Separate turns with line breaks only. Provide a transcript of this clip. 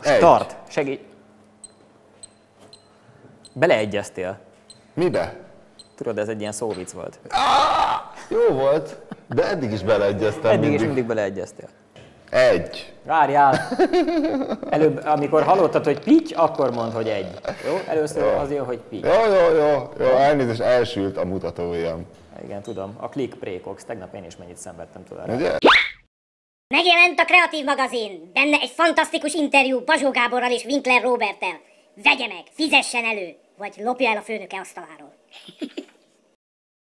Start. Segíts. Beleegyeztél.
Mibe?
Tudod, ez egy ilyen szóvic volt.
Jó volt, de eddig is beleegyeztem.
Eddig is mindig beleegyeztél.
1.
Várjál! Előbb, amikor hallottad, hogy pitty, akkor mondd, hogy 1. Jó? Először az jön, hogy pitty.
Jó, elnézést, elsült a mutatójam.
Igen, tudom. A Click Precox. Tegnap én is mennyit szenvedtem tőle.
Ugye?
Megjelent a Kreatív magazin. Benne egy fantasztikus interjú Bazsó Gáborral és Winkler Roberttel. Vegye meg, fizessen elő, vagy lopja el a főnöke asztaláról.